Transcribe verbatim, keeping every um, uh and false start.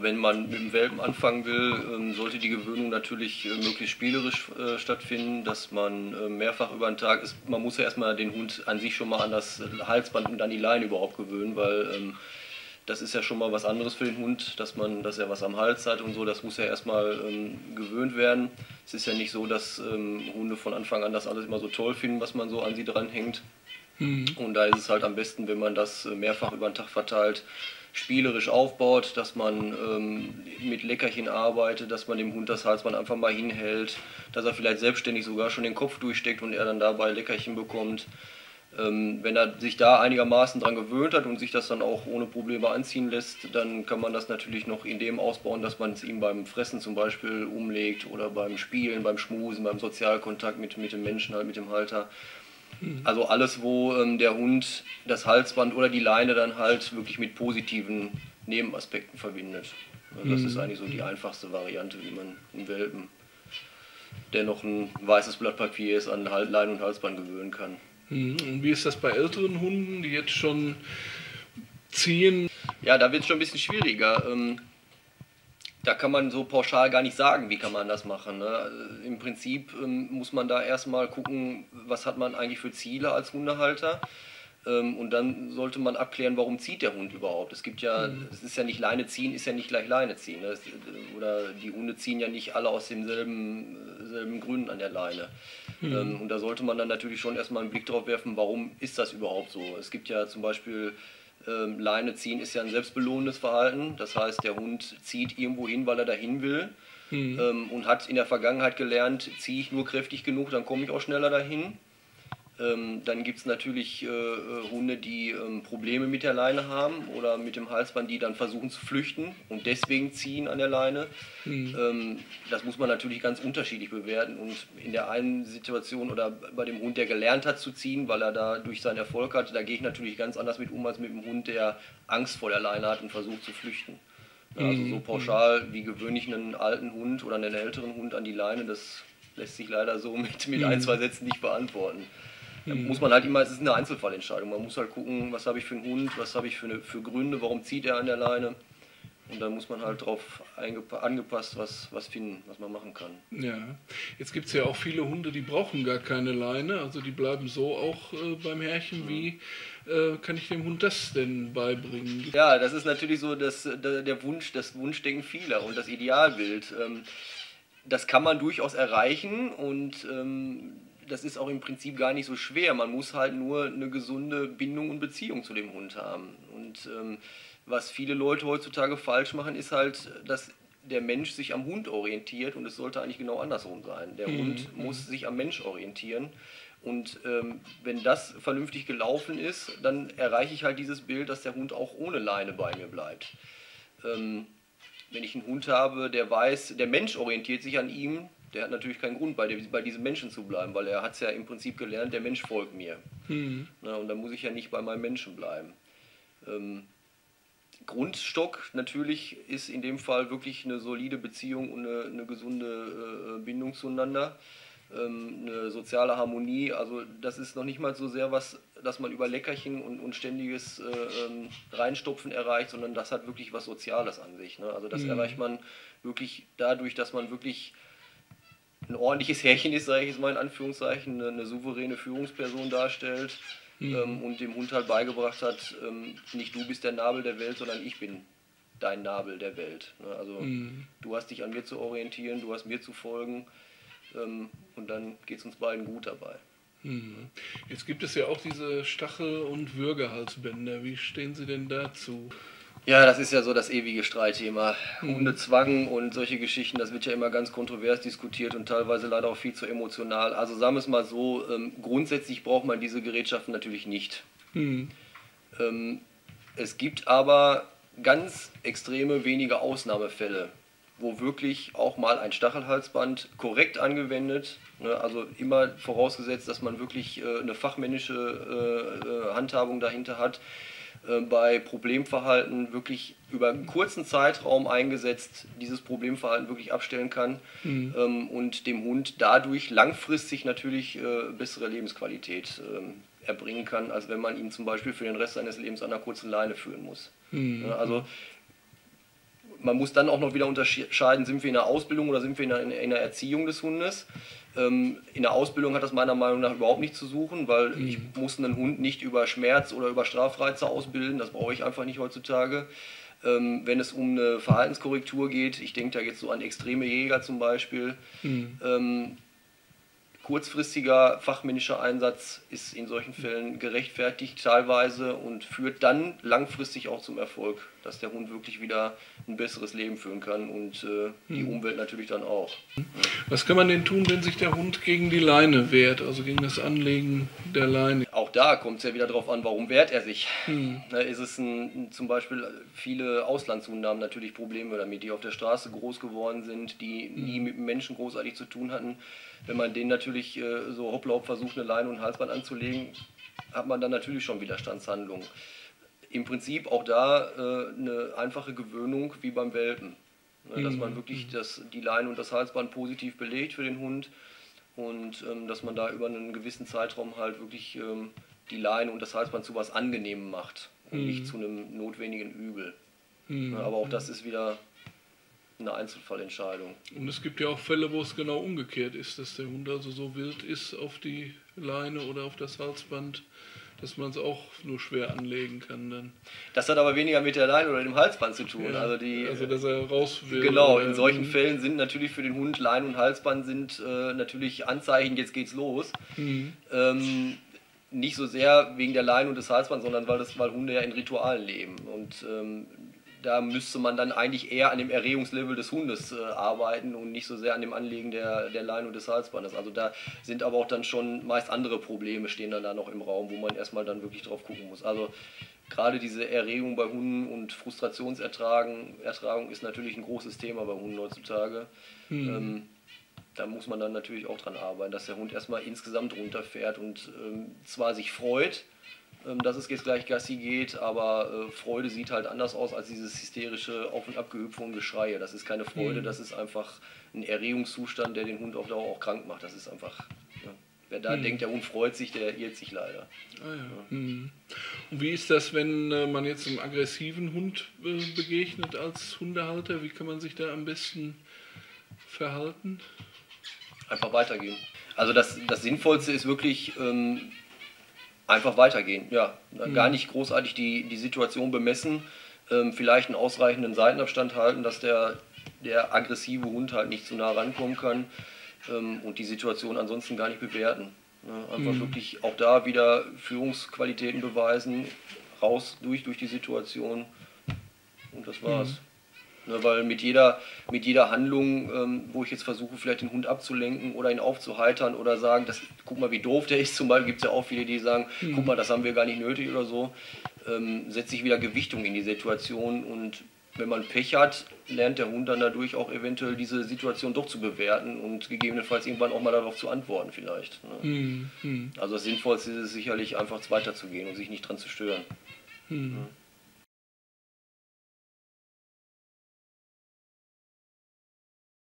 Wenn man mit dem Welpen anfangen will, sollte die Gewöhnung natürlich möglichst spielerisch stattfinden, dass man mehrfach über den Tag ist. Man muss ja erstmal den Hund an sich schon mal an das Halsband und an die Leine überhaupt gewöhnen, weil das ist ja schon mal was anderes für den Hund, dass man, dass er was am Hals hat und so. Das muss ja erstmal gewöhnt werden. Es ist ja nicht so, dass Hunde von Anfang an das alles immer so toll finden, was man so an sie dranhängt. Mhm. Und da ist es halt am besten, wenn man das mehrfach über den Tag verteilt, spielerisch aufbaut, dass man ähm, mit Leckerchen arbeitet, dass man dem Hund das Halsband einfach mal hinhält, dass er vielleicht selbstständig sogar schon den Kopf durchsteckt und er dann dabei Leckerchen bekommt. Ähm, wenn er sich da einigermaßen dran gewöhnt hat und sich das dann auch ohne Probleme anziehen lässt, dann kann man das natürlich noch in dem ausbauen, dass man es ihm beim Fressen zum Beispiel umlegt oder beim Spielen, beim Schmusen, beim Sozialkontakt mit, mit dem Menschen, halt mit dem Halter. Also alles, wo ähm, der Hund das Halsband oder die Leine dann halt wirklich mit positiven Nebenaspekten verbindet. Also das mhm. ist eigentlich so die einfachste Variante, wie man einen Welpen, der noch ein weißes Blatt Papier ist, an Leine und Halsband gewöhnen kann. Mhm. Und wie ist das bei älteren Hunden, die jetzt schon ziehen? Ja, da wird es schon ein bisschen schwieriger. Ähm, Da kann man so pauschal gar nicht sagen, wie kann man das machen. Ne? Im Prinzip ähm, muss man da erstmal gucken, was hat man eigentlich für Ziele als Hundehalter. Ähm, und dann sollte man abklären, warum zieht der Hund überhaupt. Es gibt ja, mhm. es ist ja nicht Leine ziehen, ist ja nicht gleich Leine ziehen. Ne? Es, oder die Hunde ziehen ja nicht alle aus demselben selben Gründen an der Leine. Mhm. Ähm, und da sollte man dann natürlich schon erstmal einen Blick drauf werfen, warum ist das überhaupt so. Es gibt ja zum Beispiel Ähm, Leine ziehen ist ja ein selbstbelohnendes Verhalten, das heißt, der Hund zieht irgendwo hin, weil er dahin will mhm. ähm, und hat in der Vergangenheit gelernt, ziehe ich nur kräftig genug, dann komme ich auch schneller dahin. Ähm, dann gibt es natürlich äh, Hunde, die ähm, Probleme mit der Leine haben oder mit dem Halsband, die dann versuchen zu flüchten und deswegen ziehen an der Leine. Mhm. Ähm, das muss man natürlich ganz unterschiedlich bewerten und in der einen Situation oder bei dem Hund, der gelernt hat zu ziehen, weil er da durch seinen Erfolg hat, da gehe ich natürlich ganz anders mit um als mit dem Hund, der Angst vor der Leine hat und versucht zu flüchten. Also so pauschal, wie gewöhne ich einen alten Hund oder einen älteren Hund an die Leine, das lässt sich leider so mit, mit ein, zwei Sätzen nicht beantworten. Da muss man halt immer, es ist eine Einzelfallentscheidung, man muss halt gucken, was habe ich für einen Hund, was habe ich für, eine, für Gründe, warum zieht er an der Leine und dann muss man halt darauf angepasst was, was finden, was man machen kann. Ja, jetzt gibt es ja auch viele Hunde, die brauchen gar keine Leine, also die bleiben so auch äh, beim Herrchen. Wie äh, kann ich dem Hund das denn beibringen? Ja, das ist natürlich so das, der Wunsch, das Wunschdenken vieler und das Idealbild. Das kann man durchaus erreichen und das ist auch im Prinzip gar nicht so schwer. Man muss halt nur eine gesunde Bindung und Beziehung zu dem Hund haben. Und ähm, was viele Leute heutzutage falsch machen, ist halt, dass der Mensch sich am Hund orientiert und es sollte eigentlich genau andersrum sein. Der mhm. Hund muss sich am Mensch orientieren. Und ähm, wenn das vernünftig gelaufen ist, dann erreiche ich halt dieses Bild, dass der Hund auch ohne Leine bei mir bleibt. Ähm, wenn ich einen Hund habe, der weiß, der Mensch orientiert sich an ihm, der hat natürlich keinen Grund, bei, dem, bei diesem Menschen zu bleiben, weil er hat es ja im Prinzip gelernt, der Mensch folgt mir. Mhm. Na, und da muss ich ja nicht bei meinem Menschen bleiben. Ähm, Grundstock natürlich ist in dem Fall wirklich eine solide Beziehung und eine, eine gesunde äh, Bindung zueinander, ähm, eine soziale Harmonie. Also das ist noch nicht mal so sehr was, dass man über Leckerchen und, und ständiges äh, ähm, Reinstopfen erreicht, sondern das hat wirklich was Soziales an sich. Ne? Also das mhm. erreicht man wirklich dadurch, dass man wirklich ein ordentliches Härchen ist, sage ich jetzt mal in Anführungszeichen, eine, eine souveräne Führungsperson darstellt mhm. ähm, und dem Hund halt beigebracht hat, ähm, nicht du bist der Nabel der Welt, sondern ich bin dein Nabel der Welt. Ne? Also mhm. du hast dich an mir zu orientieren, du hast mir zu folgen ähm, und dann geht es uns beiden gut dabei. Mhm. Jetzt gibt es ja auch diese Stachel- und Würgehalsbänder. Wie stehen Sie denn dazu? Ja, das ist ja so das ewige Streitthema. Mhm. Hundezwang und solche Geschichten, das wird ja immer ganz kontrovers diskutiert und teilweise leider auch viel zu emotional. Also sagen wir es mal so, ähm, grundsätzlich braucht man diese Gerätschaften natürlich nicht. Mhm. Ähm, es gibt aber ganz extreme wenige Ausnahmefälle, wo wirklich auch mal ein Stachelhalsband korrekt angewendet, ne, also immer vorausgesetzt, dass man wirklich äh, eine fachmännische äh, Handhabung dahinter hat, bei Problemverhalten wirklich über einen kurzen Zeitraum eingesetzt dieses Problemverhalten wirklich abstellen kann mhm. ähm, und dem Hund dadurch langfristig natürlich äh, bessere Lebensqualität äh, erbringen kann, als wenn man ihn zum Beispiel für den Rest seines Lebens an einer kurzen Leine führen muss. Mhm. Ja, also man muss dann auch noch wieder unterscheiden, sind wir in der Ausbildung oder sind wir in der, in der Erziehung des Hundes. Ähm, in der Ausbildung hat das meiner Meinung nach überhaupt nichts zu suchen, weil mhm. ich muss einen Hund nicht über Schmerz oder über Strafreize ausbilden, das brauche ich einfach nicht heutzutage. Ähm, wenn es um eine Verhaltenskorrektur geht, ich denke da jetzt so an extreme Jäger zum Beispiel, mhm. ähm, kurzfristiger fachmännischer Einsatz ist in solchen Fällen gerechtfertigt teilweise und führt dann langfristig auch zum Erfolg, dass der Hund wirklich wieder ein besseres Leben führen kann und äh, die Umwelt natürlich dann auch. Was kann man denn tun, wenn sich der Hund gegen die Leine wehrt, also gegen das Anlegen der Leine? Auch da kommt es ja wieder darauf an, warum wehrt er sich. Hm. Da ist es ein, zum Beispiel, viele Auslandshunde haben natürlich Probleme damit, die auf der Straße groß geworden sind, die hm. nie mit Menschen großartig zu tun hatten. Wenn man denen natürlich äh, so hoppla hopp versucht, eine Leine und ein Halsband anzulegen, hat man dann natürlich schon Widerstandshandlungen. Im Prinzip auch da äh, eine einfache Gewöhnung wie beim Welpen. Ne, dass man wirklich das, die Leine und das Halsband positiv belegt für den Hund und ähm, dass man da über einen gewissen Zeitraum halt wirklich ähm, die Leine und das Halsband zu was Angenehmem macht und mhm. nicht zu einem notwendigen Übel. Mhm. Aber auch das ist wieder eine Einzelfallentscheidung. Und es gibt ja auch Fälle, wo es genau umgekehrt ist, dass der Hund also so wild ist auf die Leine oder auf das Halsband, dass man es auch nur schwer anlegen kann dann. Das hat aber weniger mit der Leine oder dem Halsband zu tun. Ja, also, die, also dass er raus will. Genau, in solchen Fällen sind natürlich für den Hund Leine und Halsband sind äh, natürlich Anzeichen, jetzt geht's los. Mhm. Ähm, nicht so sehr wegen der Leine und des Halsbands, sondern weil, das, weil Hunde ja in Ritualen leben. Und ähm, da müsste man dann eigentlich eher an dem Erregungslevel des Hundes äh, arbeiten und nicht so sehr an dem Anlegen der, der Leine und des Halsbandes. Also da sind aber auch dann schon meist andere Probleme stehen dann da noch im Raum, wo man erstmal dann wirklich drauf gucken muss. Also gerade diese Erregung bei Hunden und Frustrationsertragung Ertragung ist natürlich ein großes Thema bei Hunden heutzutage. Mhm. Ähm, da muss man dann natürlich auch dran arbeiten, dass der Hund erstmal insgesamt runterfährt und ähm, zwar sich freut, dass es jetzt gleich Gassi geht, aber äh, Freude sieht halt anders aus als dieses hysterische Auf- und Abgehüpfe und Geschreie. Das ist keine Freude, mhm. das ist einfach ein Erregungszustand, der den Hund auf Dauer auch krank macht. Das ist einfach, ja. Wer da mhm. denkt, der Hund freut sich, der irrt sich leider. Ah, ja. Ja. Mhm. Und wie ist das, wenn äh, man jetzt einem aggressiven Hund äh, begegnet als Hundehalter? Wie kann man sich da am besten verhalten? Einfach weitergehen. Also das, das Sinnvollste ist wirklich... Ähm, Einfach weitergehen, ja. Mhm. Gar nicht großartig die, die Situation bemessen, ähm, vielleicht einen ausreichenden Seitenabstand halten, dass der, der aggressive Hund halt nicht zu nah rankommen kann ähm, und die Situation ansonsten gar nicht bewerten. Ja, einfach mhm. wirklich auch da wieder Führungsqualitäten beweisen, raus durch, durch die Situation und das war's. Mhm. Ne, weil mit jeder, mit jeder Handlung, ähm, wo ich jetzt versuche, vielleicht den Hund abzulenken oder ihn aufzuheitern oder sagen, das, guck mal, wie doof der ist, zum Beispiel gibt es ja auch viele, die sagen, mhm. guck mal, das haben wir gar nicht nötig oder so, ähm, setze ich wieder Gewichtung in die Situation und wenn man Pech hat, lernt der Hund dann dadurch auch eventuell diese Situation doch zu bewerten und gegebenenfalls irgendwann auch mal darauf zu antworten vielleicht. Ne? Mhm. Also das Sinnvollste ist es sicherlich einfach weiterzugehen und sich nicht dran zu stören. Mhm. Ja.